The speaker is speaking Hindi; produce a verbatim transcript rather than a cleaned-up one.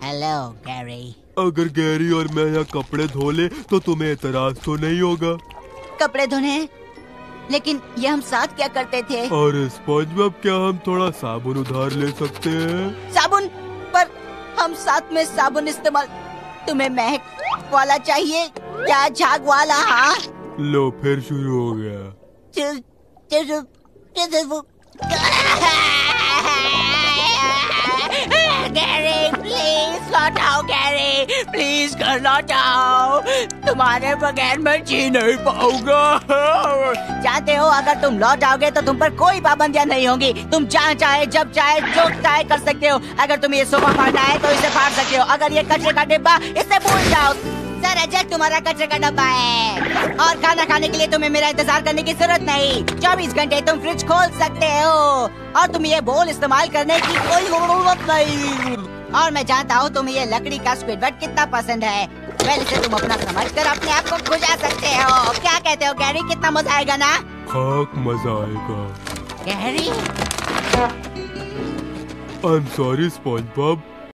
Hello Gary. अगर गैरी और मैं यहाँ कपड़े धो ले तो तुम्हें एतराज तो नहीं होगा? कपड़े धोने? लेकिन ये हम साथ क्या करते थे? और स्पंजबॉब, क्या हम थोड़ा साबुन उधार ले सकते हैं? साबुन? पर हम साथ में साबुन इस्तेमाल। तुम्हें महक वाला चाहिए या झाग वाला? हाँ, लो फिर शुरू हो गया। चल, चल, चल, चल, चल, वो- गैरी प्लीज लौट आओ, गैरी प्लीज घर लौट आओ। तुम्हारे बगैर मैं जी नहीं पाऊंगा। जानते हो, अगर तुम लौट आओगे तो तुम पर कोई पाबंदियां नहीं होंगी। तुम जहाँ चाहे, जब चाहे, जो चाहे कर सकते हो। अगर तुम्हें ये सोफा फाड़ना है तो इसे फाड़ सकते हो। अगर ये कचरे का डिब्बा, इसे भूल जाओ। सर अजय, तुम्हारा कचरे का डब्बा है। और खाना खाने के लिए तुम्हें मेरा इंतजार करने की जरूरत नहीं। चौबीस घंटे तुम फ्रिज खोल सकते हो और तुम ये बोल इस्तेमाल करने की कोई जरूरत नहीं। और मैं जानता हूँ तुम्हें ये लकड़ी का स्क्विडवर्ड कितना पसंद है। पहले से तुम अपना समझकर अपने आप को खुजा सकते हो। क्या कहते हो गैरी, कितना मजा आएगा ना? खाक मजा आएगा। Gary, I am sorry SpongeBob,